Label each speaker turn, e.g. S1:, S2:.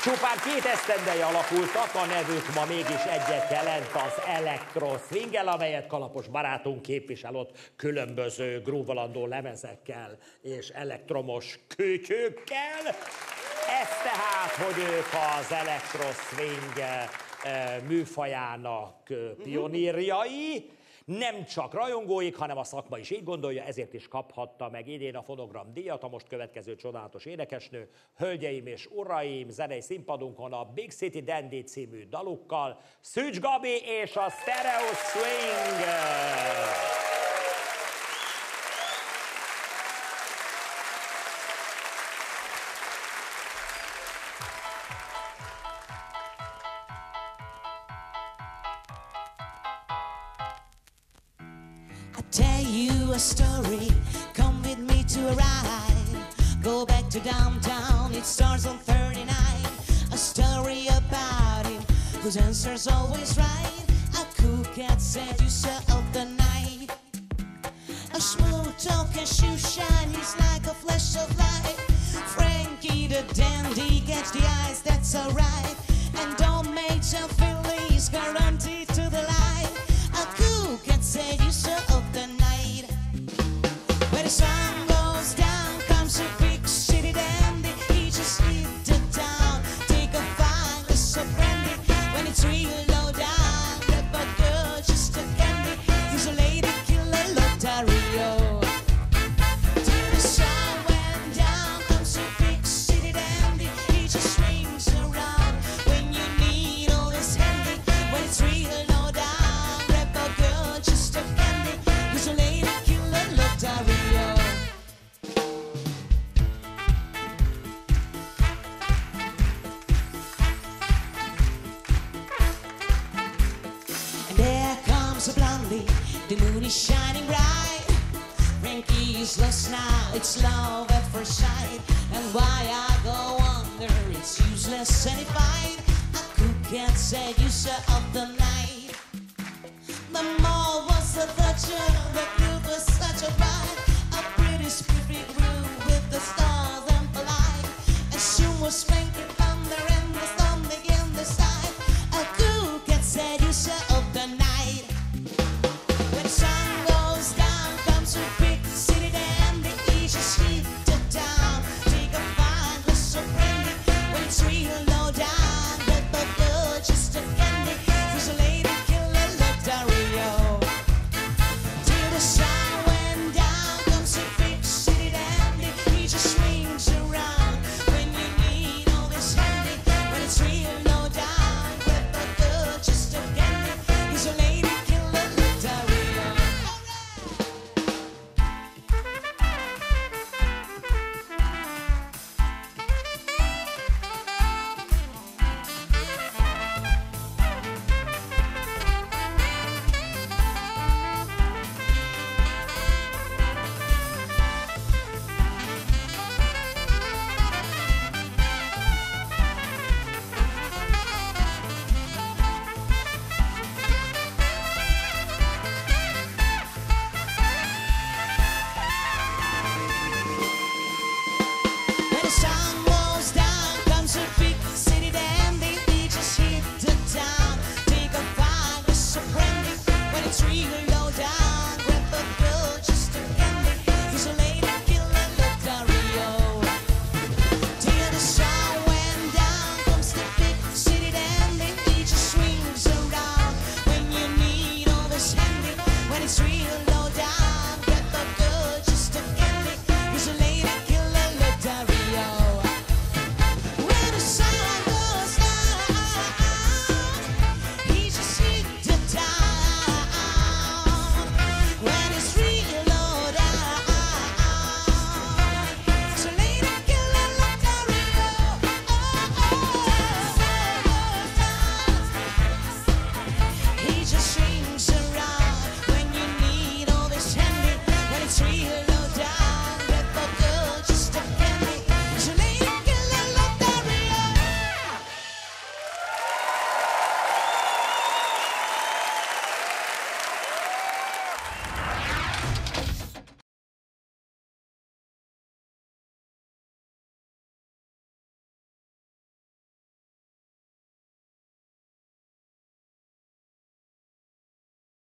S1: Csupán 2 esztendeje alakultak, a nevük ma mégis egyet jelent, az Electro Swinggel, amelyet Kalapos barátunk képvisel ott különböző grúvolandó lemezekkel és elektromos kőtyőkkel. Ez tehát, hogy ők az Electro Swing műfajának pionírjai, nem csak rajongóik, hanem a szakma is így gondolja, ezért is kaphatta meg idén a Fonogram díjat, a most következő csodálatos énekesnő. Hölgyeim és uraim, zenei színpadunkon a Big City Dandy című dalukkal Szűcs Gabi és a Stereo Swing!
S2: Tell you a story, come with me to a ride. Go back to downtown, it starts on 39. A story about him, whose answer's always right. A cool cat seducer of the night. A smooth talker, shoe shine, he's like a flash of light. Frankie the dandy, catch the eyes, that's alright. And don't make your feelings guaranteed to the light. A cool cat seducer of the night. When the sun goes down, comes a big city dandy. He just hit the town, take a fine glass of brandy. When it's real low down, grab a girl, just a candy. He's a lady killer, Lotario. Till the sun went down, comes a big city dandy. He just swings around when you need all his handy. When it's real low down, grab a girl, just a candy. He's a lady killer, Lotario. And there comes a blondie, the moon is shining bright. Frankie is lost now, it's love at first sight. And why I go under, it's useless any fight. A cook cat seducer of the night. The mall was a toucher, the group was such a vibe.